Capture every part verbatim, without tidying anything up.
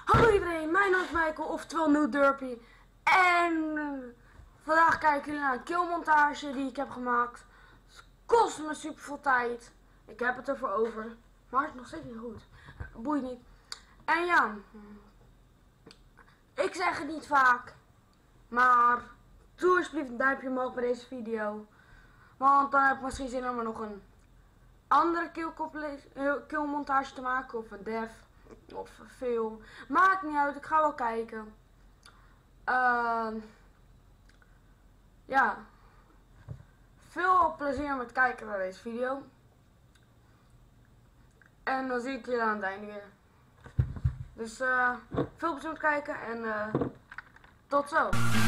Hallo iedereen, mijn naam is Michael, oftewel New Derpy. En uh, vandaag kijken jullie naar een killmontage die ik heb gemaakt. Het kost me super veel tijd. Ik heb het ervoor over, maar het is nog steeds niet goed. Boeit niet. En ja, ik zeg het niet vaak, maar doe alsjeblieft een duimpje omhoog bij deze video. Want dan heb ik misschien zin om er nog een andere killmontage te maken, of een dev. Of veel. Maakt niet uit, ik ga wel kijken. Uh, ja. Veel plezier met kijken naar deze video. En dan zie ik jullie aan het einde weer. Dus uh, veel plezier met kijken en uh, tot zo.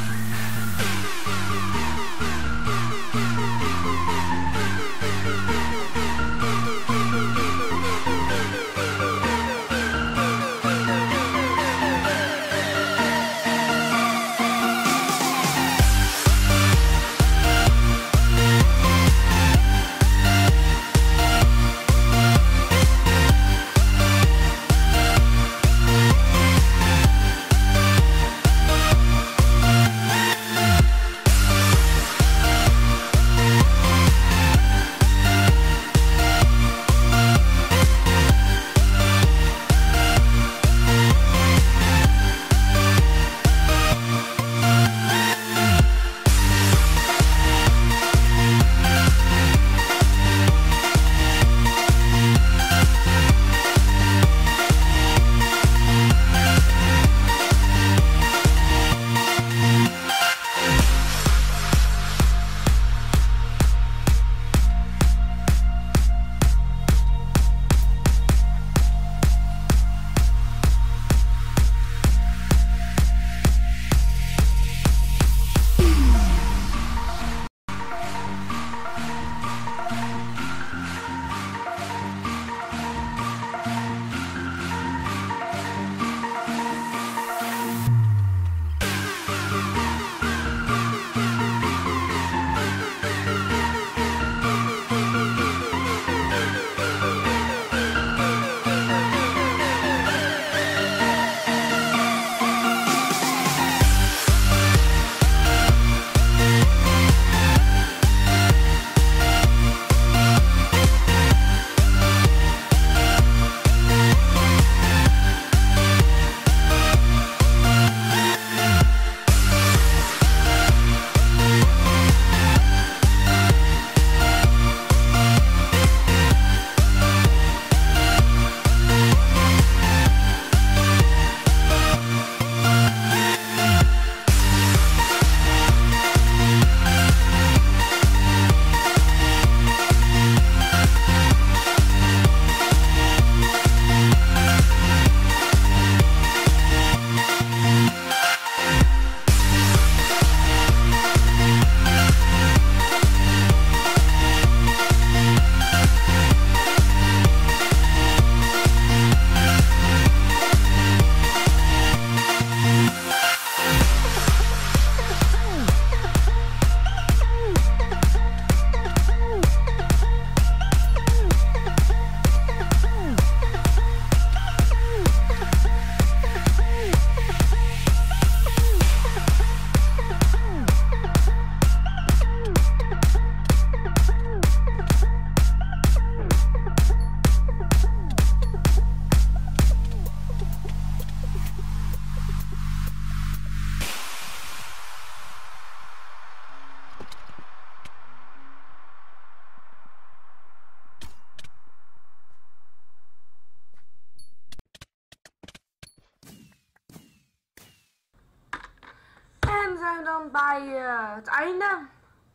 En zijn we dan bij uh, het einde.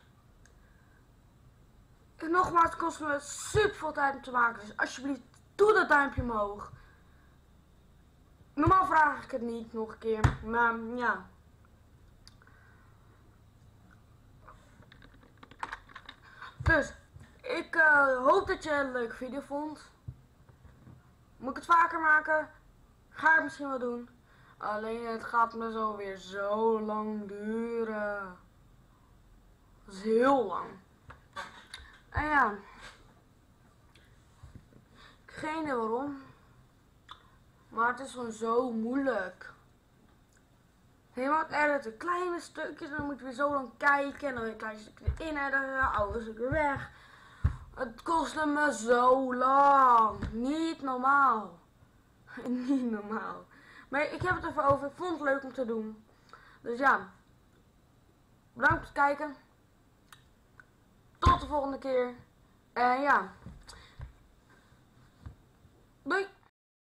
En nogmaals, het kost me super veel tijd om te maken. Dus alsjeblieft, doe dat duimpje omhoog. Normaal vraag ik het niet nog een keer. Maar ja. Dus, ik uh, hoop dat je een leuke video vond. Moet ik het vaker maken? Ga ik misschien wel doen. Alleen het gaat me zo weer zo lang duren. Dat is heel lang. En ja. Geen idee waarom. Maar het is gewoon zo moeilijk. Helemaal het editen. Kleine stukjes. Dan moet je weer zo lang kijken. En dan weer een klein stukje erin editen. Oude stuk weer weg. Het kostte me zo lang. Niet normaal. Niet normaal. Maar ik heb het ervoor over. Ik vond het leuk om te doen. Dus ja. Bedankt voor het kijken. Tot de volgende keer. En ja. Doei.